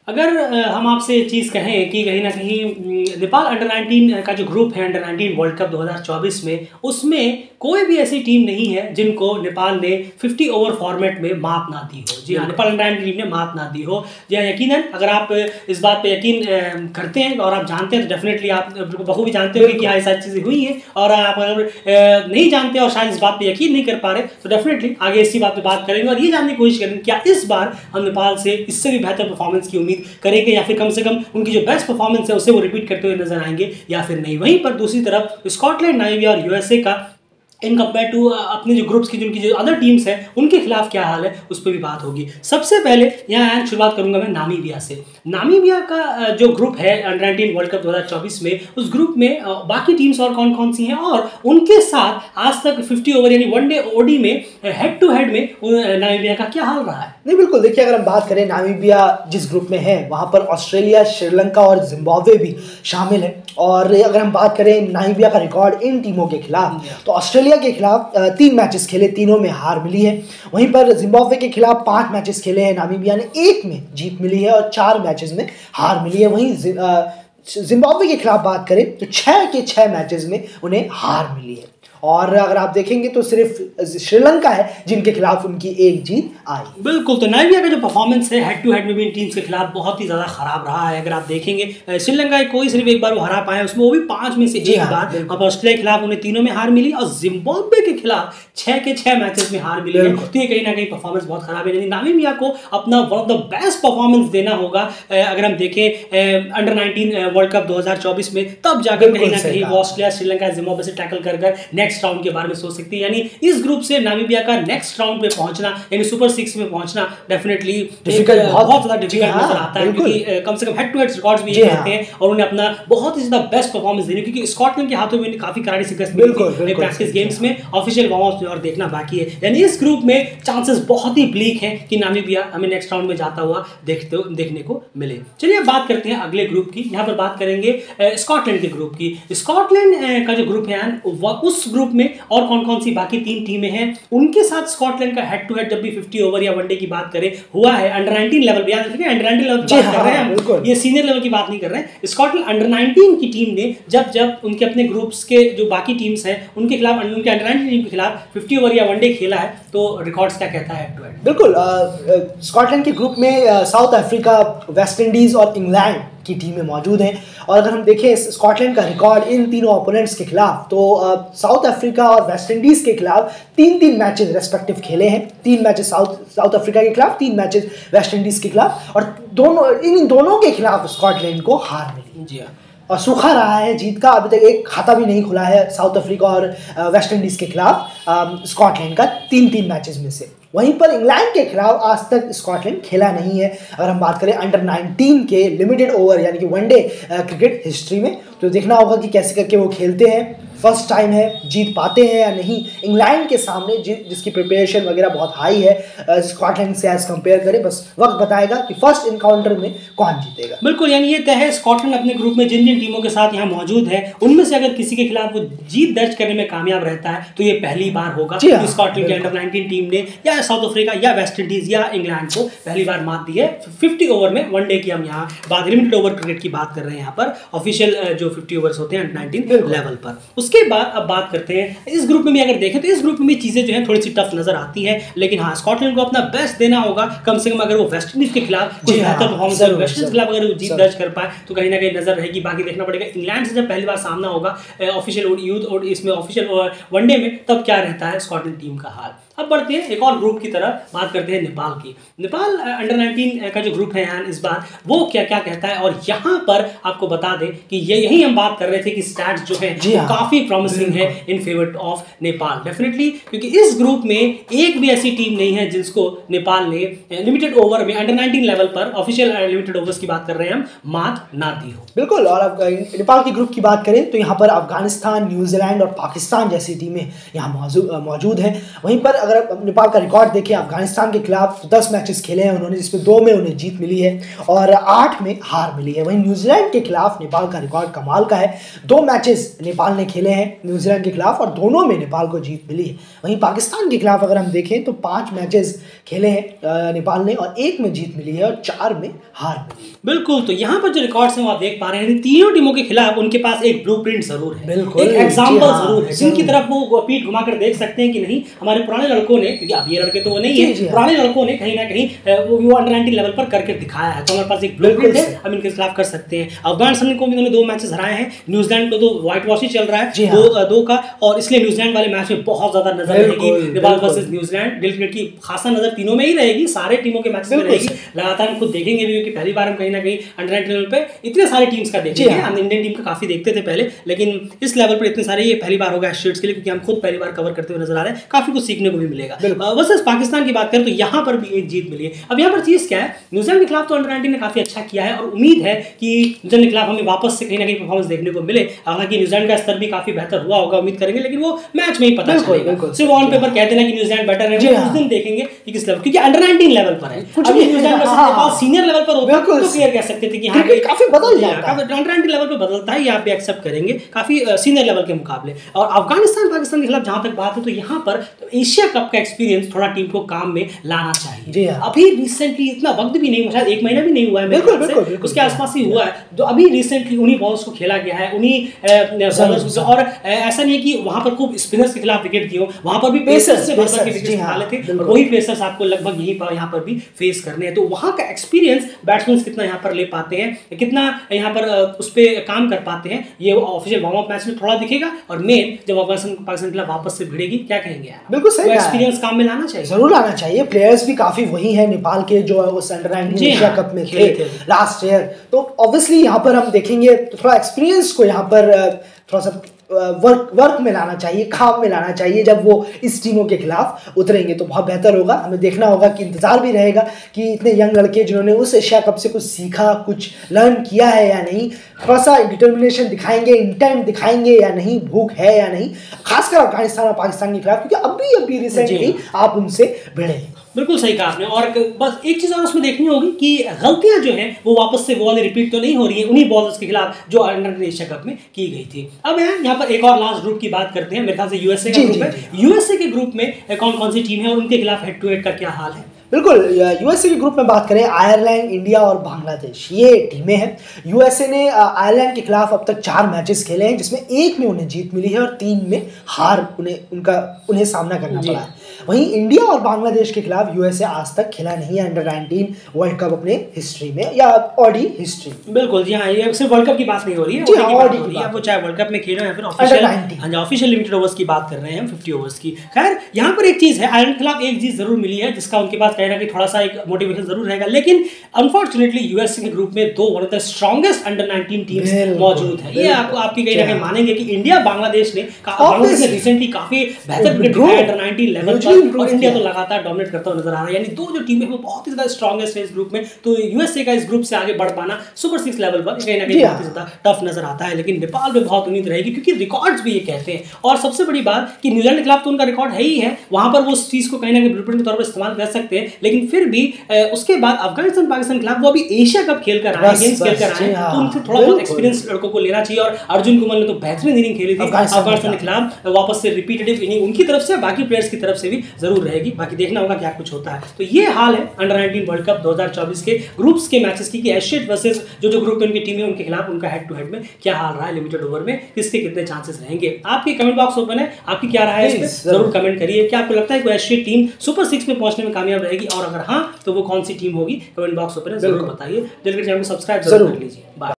अगर हम आपसे ये चीज़ कहें कि कहीं ना कहीं नेपाल अंडर 19 का जो ग्रुप है अंडर 19 वर्ल्ड कप 2024 में, उसमें कोई भी ऐसी टीम नहीं है जिनको नेपाल ने 50 ओवर फॉर्मेट में मात ना दी हो। जी हाँ, नेपाल अंडर 19 टीम ने मात ना दी हो। जी हाँ, यकीनन अगर आप इस बात पे यकीन करते हैं और आप जानते हैं तो डेफिनेटली आप बखूबी जानते हो कि हाँ ये सारी चीज़ें हुई हैं। और आप अगर नहीं जानते और शायद इस बात पे यकीन नहीं कर पा रहे तो डेफिनेटली आगे इसी बात पे बात करेंगे और ये जानने की कोशिश करेंगे क्या इस बार हम नेपाल से इससे भी बेहतर परफॉर्मेंस की उम्मीद करेंगे या फिर कम से कम उनकी जो बेस्ट परफॉर्मेंस है उसे वो रिपीट करते हुए नजर आएंगे या फिर नहीं। वहीं पर दूसरी तरफ स्कॉटलैंड, नामीबिया और यूएसए का इन कंपेयर टू अपने जो ग्रुप्स की जिनकी जो अदर टीम्स हैं उनके खिलाफ क्या हाल है उस पर भी बात होगी। सबसे पहले यहाँ शुरुआत करूंगा मैं नामीबिया से। नामीबिया का जो ग्रुप है अंडर 19 वर्ल्ड कप 2024 में, उस ग्रुप में बाकी टीम्स और कौन कौन सी हैं और उनके साथ आज तक 50 ओवर यानी वनडे ओडी में हेड टू हेड में नामीबिया का क्या हाल रहा है। नहीं बिल्कुल, देखिए अगर हम बात करें नामीबिया जिस ग्रुप में है वहाँ पर ऑस्ट्रेलिया, श्रीलंका और जिम्बाब्वे भी शामिल है। और अगर हम बात करें नामीबिया का रिकॉर्ड इन टीमों के खिलाफ तो ऑस्ट्रेलिया के खिलाफ 3 मैचेस खेले, तीनों में हार मिली है। वहीं पर जिम्बाब्वे के खिलाफ 5 मैचेस खेले हैं, नामीबिया ने 1 में जीत मिली है और 4 मैचेस में हार मिली है। वहीं जिम्बाब्वे के खिलाफ बात करें तो 6 के 6 मैचेस में उन्हें हार मिली है। और अगर आप देखेंगे तो सिर्फ श्रीलंका है जिनके खिलाफ उनकी 1 जीत आई। बिल्कुल, तो नामीबिया का जो परफॉर्मेंस है हेड टू हेड में भी इन टीम्स के खिलाफ बहुत ही ज़्यादा खराब रहा है। अगर आप देखेंगे श्रीलंका कोई सिर्फ एक बार वो हरा पाए, उसमें वो भी 5 में से 1 बार। अब ऑस्ट्रेलिया के खिलाफ उन्हें तीनों में हार मिली और जिम्बाब्वे के खिलाफ 6 के 6 मैचेस में हार मिली है। तो ये कहीं ना कहीं परफॉर्मेंस बहुत खराब है। यानी नामीबिया को अपना one of the best performance देना होगा अगर हम देखें अंडर 19 वर्ल्ड कप 2024 में, तब जाकर कहीं ना कहीं वो ऑस्ट्रेलिया, श्रीलंका, जिम्बाब्वे से टैकल कर नेक्स्ट राउंड के बारे में सोच सकती है। यानी इस ग्रुप से नामीबिया का नेक्स्ट राउंड पे पहुंचना यानी सुपर 6 में पहुंचना डेफिनेटली बहुत ज्यादा डिफिकल्ट नजर आता है, क्योंकि कम से कम हेड टू हेड रिकॉर्ड्स भी ये कहते हैं और उन्हें अपना बहुत ही ज्यादा बेस्ट परफॉर्मेंस देने, क्योंकि स्कॉटलैंड के हाथों में काफी करारी शिकस्त मिली थी प्रैक्टिस गेम्स में, ऑफिशियल वार्म अप्स में और देखना बाकी है। यानी इस ग्रुप में चांसेस बहुत ही ब्लीक है कि नामीबिया हमें नेक्स्ट राउंड में जाता हुआ देखने को मिले। चलिए अब बात करते हैं अगले ग्रुप की। यहाँ पर बात करेंगे स्कॉटलैंड के ग्रुप की। स्कॉटलैंड का जो ग्रुप है उस ग्रुप में और कौन कौन सी बाकी 3 टीमें हैं उनके साथ स्कॉटलैंड का हेड टू हेड जब भी 50 ओवर या वनडे की बात करें हुआ है अंडर 19 लेवल पे। याद रखिए अंडर 19 लेवल की बात कर रहे हैं, ये सीनियर लेवल की बात नहीं कर रहे हैं। स्कॉटलैंड अंडर 19 की टीम ने जब उनके अपने ग्रुप्स के जो बाकी टीम्स हैं उनके खिलाफ, उनके अंडर 19 टीम के खिलाफ 50 ओवर या वनडे खेला है तो रिकॉर्ड्स क्या कहता है हेड टू हेड। बिल्कुल, स्कॉटलैंड के ग्रुप में साउथ अफ्रीका, वेस्ट इंडीज और इंग्लैंड की टीमें मौजूद हैं। और अगर हम देखें स्कॉटलैंड का रिकॉर्ड इन तीनों ओपोनेंट्स के खिलाफ तो साउथ अफ्रीका और वेस्ट इंडीज़ के खिलाफ 3-3 मैचेस रेस्पेक्टिव खेले हैं। 3 मैचेस साउथ अफ्रीका के खिलाफ, 3 मैचेस वेस्ट इंडीज़ के खिलाफ और इन दोनों के खिलाफ स्कॉटलैंड को हार मिली। जी हाँ, और सूखा रहा है जीत का, अभी तक एक खाता भी नहीं खुला है साउथ अफ्रीका और वेस्ट इंडीज़ के खिलाफ स्कॉटलैंड का 3-3 मैचेस में से। वहीं पर इंग्लैंड के खिलाफ आज तक स्कॉटलैंड खेला नहीं है। अगर हम बात करें अंडर 19 के लिमिटेड ओवर यानी कि वनडे क्रिकेट हिस्ट्री में, तो देखना होगा कि कैसे करके वो खेलते हैं, फर्स्ट टाइम है, जीत पाते हैं या नहीं इंग्लैंड के सामने जिसकी प्रिपरेशन वगैरह बहुत हाई है स्कॉटलैंड से एज कंपेयर करें। बस वक्त बताएगा कि फर्स्ट इनकाउंटर में कौन जीतेगा। बिल्कुल, यानी ये तय है स्कॉटलैंड अपने ग्रुप में जिन जिन टीमों के साथ यहाँ मौजूद है उनमें से अगर किसी के खिलाफ वो जीत दर्ज करने में कामयाब रहता है तो ये पहली बार होगा कि स्कॉटलैंड के अंडर 19 टीम ने या साउथ अफ्रीका या वेस्ट इंडीज या इंग्लैंड को पहली बार मात दी है 50 ओवर में। वनडे की हम यहाँ बात लिमिटेड ओवर क्रिकेट की बात कर रहे हैं, यहाँ पर ऑफिशियल जो 50 ओवर्स होते हैं अंडर 19 लेवल पर। उसके बाद अब बात करते हैं इस ग्रुप में भी अगर देखें तो इस ग्रुप में भी चीजें जो है थोड़ी सी टफ नजर आती है, लेकिन हाँ स्कॉटलैंड को अपना बेस्ट देना होगा कम से कम। अगर वो वेस्ट इंडीज के खिलाफ कुछ बेहतर परफॉर्मेंस, वेस्ट इंडीज के खिलाफ अगर वो जीत दर्ज कर पाए तो कहीं ना कहीं नजर रहेगी। बाकी देखना पड़ेगा इंग्लैंड से जब पहली बार सामना होगा ऑफिशियल यूथ और इसमें ऑफिशियल वनडे में, तब क्या रहता है स्कॉटलैंड टीम का हाल। अब बढ़ते हैं एक और ग्रुप की तरफ, बात करते हैं नेपाल की। नेपाल अंडर 19 का जो ग्रुप है यार इस बार वो क्या क्या कहता है, और यहाँ पर आपको बता दें कि यही हम बात कर रहे थे कि स्टैट्स जो है काफी प्रॉमिसिंग है in favour of Nepal definitely, क्योंकि इस ग्रुप में एक भी ऐसी टीम नहीं है जिसको नेपाल ने लिमिटेड ओवर में अंडर 19 लेवल पर ऑफिशियल लिमिटेड ओवर्स की बात कर रहे हैं हम, मात ना दी हो। बिल्कुल, और अब नेपाल के ग्रुप की बात करें तो यहाँ पर अफगानिस्तान, न्यूजीलैंड और पाकिस्तान जैसी टीमें यहाँ मौजूद हैं। वहीं पर अगर नेपाल का रिकॉर्ड देखें, अफगानिस्तान के खिलाफ 10 मैचेस खेले हैं उन्होंने, जिसमें 2 में उन्हें जीत मिली है और 8 में हार मिली है। वहीं न्यूजीलैंड के खिलाफ नेपाल का रिकॉर्ड कमाल का है, 2 मैचेस नेपाल ने खेले हैं न्यूजीलैंड के खिलाफ और दोनों में नेपाल को जीत मिली है। वहीं पाकिस्तान के खिलाफ अगर हम देखें तो 5 मैचेस खेले हैं नेपाल ने, और 1 में जीत मिली है और 4 में हार मिली है। बिल्कुल, तो यहाँ पर जो रिकॉर्ड्स हैं वो आप देख पा रहे हैं, तीनों टीमों के खिलाफ उनके पास एक ब्लूप्रिंट जरूर है, बिल्कुल, एक एग्जांपल जरूर है, जिनकी तरफ वो पीठ घुमाकर देख सकते हैं कि नहीं हमारे पुराने लड़कों ने, क्योंकि अब ये लड़के तो वो नहीं है, पुराने लड़कों ने कहीं ना कहीं वो अंडर 19 लेवल पर करके दिखाया है, तो हमारे पास एक ब्लूप्रिंट है, हम इनके खिलाफ कर सकते हैं। अफगानिस्तान को भी उन्होंने 2 मैचेस हराए हैं, न्यूजीलैंड को तो व्हाइट वॉश ही चल रहा है 2 का, और इसलिए न्यूजीलैंड वाले मैच में बहुत ज्यादा नजर रहेगी नेपाल वर्सेस न्यूजीलैंड। दिल क्रिकेट की खासा नजर तीनों में ही रहेगी, सारे टीमों के मैचेस में रहेगी। लगातार हम खुद देखेंगे भी कि पहली बार हम कहीं ना कहीं अंडर 19 लेवल पे इतने सारे टीम्स का देखेंगे। हम इंडियन टीम का काफी देखते थे पहले, लेकिन इस लेवल पर इतने सारे ये पहली बार होगा एस्ट्रेट्स के लिए, क्योंकि हम खुद पहली बार कवर करते हुए नजर आ रहे हैं, काफी कुछ सीखने को भी मिलेगा। वर्सेस पाकिस्तान की बात करें तो यहाँ पर भी एक जीत मिली है। अब यहाँ पर चीज क्या है, न्यूजीलैंड के खिलाफ तो अंडर 19 ने काफी अच्छा किया है, और उम्मीद है कि न्यूजीलैंड के खिलाफ हमें वापस से कहीं ना कहीं परफॉर्मेंस देखने को मिले। हालांकि न्यूजीलैंड का स्तर भी काफी बेहतर हुआ होगा, उम्मीद करेंगे, लेकिन वो मैच में ही पता चलेगा। सिर्फ ऑन पेपर कहते हैं कि न्यूजीलैंड बेटर है, उस दिन देखेंगे कि किस लेवल, क्योंकि अंडर 19 लेवल पर है। अभी न्यूजीलैंड वर्सेस सीनियर लेवल पर होता तो क्लियर कह सकते थे कि हाँ काफी बदल जाता है, अंडर 19 लेवल पर बदलता है, ये आप भी एक्सेप्ट करेंगे काफी सीनियर लेवल के मुकाबले। और अफगानिस्तान पाकिस्तान के खिलाफ जहां तक बात है, तो यहाँ पर एशिया कप का एक्सपीरियंस थोड़ा टीम को काम में लाना चाहिए। अभी रिसेंटली इतना वक्त भी नहीं, शायद 1 महीना भी नहीं हुआ है, बिल्कुल उसके आसपास ही हुआ है, तो अभी रिसेंटली उन्हीं बॉल्स को खेला गया है, उन्हीं बॉलर्स, और ऐसा नहीं है कि वहां पर खूब स्पिनर्स के खिलाफ विकेट दिए, वहां पर भी पेसर्स से भरभर के विकेट निकाले थे, और वही पेसर्स आपको लगभग यही यहाँ पर भी फेस करने हैं। तो वहां का एक्सपीरियंस बैट्समैन कितना यहाँ पर ले पाते हैं, कितना यहाँ पर उस पर काम कर पाते हैं, ये ऑफिशियल वार्म अप मैच में थोड़ा दिखेगा, और मेन जब पाकिस्तान के खिलाफ वापस से भिड़ेगी, क्या कहेंगे यार, बिल्कुल सही एक्सपीरियंस काम में लाना चाहिए, जरूर लाना चाहिए। प्लेयर्स भी काफी वही है नेपाल के जो उस अंडर 19 एशिया कप में थे लास्ट ईयर, तो ऑब्वियसली यहाँ पर हम देखेंगे तो थोड़ा एक्सपीरियंस को यहाँ पर थोड़ा सा वर्क में लाना चाहिए, काम में लाना चाहिए। जब वो इस टीमों के खिलाफ उतरेंगे तो बहुत बेहतर होगा। हमें देखना होगा कि इंतजार भी रहेगा कि इतने यंग लड़के जिन्होंने उस एशिया कप से कुछ सीखा, कुछ लर्न किया है या नहीं, थोड़ा सा डिटर्मिनेशन दिखाएंगे, इंटेंट दिखाएंगे या नहीं, भूख है या नहीं, खासकर अफगानिस्तान और पाकिस्तान के खिलाफ, क्योंकि अभी रिसेंटली आप उनसे भिड़े। बिल्कुल सही कहा आपने, और बस एक चीज़ और उसमें देखनी होगी कि गलतियां जो हैं वो वापस से वो वाली रिपीट तो नहीं हो रही हैं उन्हीं बॉलर्स के खिलाफ जो अंडर एशिया कप में की गई थी। अब यहाँ पर एक और लास्ट ग्रुप की बात करते हैं, मेरे ख्याल से यूएसए का ग्रुप है। यूएसए के ग्रुप में कौन कौन सी टीम है और उनके खिलाफ हेड टू हेड का क्या हाल है? बिल्कुल, यूएसए के ग्रुप में बात करें, आयरलैंड, इंडिया और बांग्लादेश, ये टीमें हैं। यूएसए ने आयरलैंड के खिलाफ अब तक 4 मैचेस खेले हैं, जिसमें 1 में उन्हें जीत मिली है और 3 में हार उन्हें सामना करना पड़ा है। वहीं इंडिया और बांग्लादेश के खिलाफ यूएसए आज तक खेला नहीं है अंडर 19 वर्ल्ड कप अपने हिस्ट्री में, या ऑडी हिस्ट्री। बिल्कुल जी हाँ, ये सिर्फ वर्ल्ड कप की बात नहीं हो रही है, वो चाहे वर्ल्ड कप में खेलो या फिर ऑफिशियल लिमिटेड ओवर्स की बात कर रहे हैं, 50 ओवर्स की। खैर यहाँ पर एक चीज़ है, आयरलैंड के खिलाफ एक जीत जरूर मिली है, जिसका उनके पास कहना कि थोड़ा सा एक मोटिवेशन जरूर रहेगा, लेकिन अनफॉर्चुनेटली यूएसए के ग्रुप में 2 one of the strongest under 19 teams मौजूद है। ये आपकी कहीं ना कहीं मानेंगे कि इंडिया बांग्लादेश ने रिसेंटली काफी बेहतर क्रिकेट दिखाया अंडर 19 लेवल पर, और इंडिया तो लगातार डोमिनेट करता हुआ नजर आ रहा है। यानी 2 जो टीमें वो बहुत ही ज्यादा स्ट्रॉन्गेस्ट है इस ग्रुप में, तो यूएसए का इस ग्रुप से आगे बढ़ पाना सुपर 6 लेवल पर कहीं ना कहीं बहुत ही ज्यादा टफ नजर आता है। लेकिन नेपाल में बहुत उम्मीद रहेगी, क्योंकि रिकॉर्ड्स भी ये कहते हैं, और सबसे बड़ी बात कि न्यूजीलैंड के खिलाफ तो उनका रिकॉर्ड है ही है, वहां पर वो उस चीज को कहीं ना कहीं ब्लूप्रिंट के तौर पर इस्तेमाल कर सकते हैं, लेकिन फिर भी उसके बाद अफगानिस्तान पाकिस्तान के खिलाफ वो अभी एशिया कप खेल कर आए, गेम्स खेल कर आए, तो उनसे थोड़ा बहुत एक्सपीरियंस लड़कों को लेना चाहिए। और अर्जुन कुमार ने तो बेहतरीन इनिंग खेली थी अफगानिस्तान के खिलाफ, वापस से रिपीटेटिव इनिंग उनकी तरफ से, बाकी प्लेयर्स की तरफ से भी जरूर रहेगी। बाकी देखना होगा क्या कुछ होता है। तो ये हाल है अंडर 19 वर्ल्ड कप 2024 के ग्रुप्स के मैचेस की, कि एशियट वर्सेस जो ग्रुप में उनकी टीम है उनके खिलाफ उनका हेड टू हेड में क्या हाल रहा है, लिमिटेड ओवर में किसके कितने चांसेस रहेंगे। आपकी कमेंट बॉक्स ओपन है, आपकी क्या राय है इस पर जरूर कमेंट करिए। क्या आपको लगता है कोई एशियट टीम सुपर 6 में पहुंचने में कामयाब रहेगी, और अगर हाँ तो वो कौन सी टीम होगी? कमेंट बॉक्स ओपन है, जरूर बताइए। चैनल को सब्सक्राइब जरूर कर लीजिए। बाय।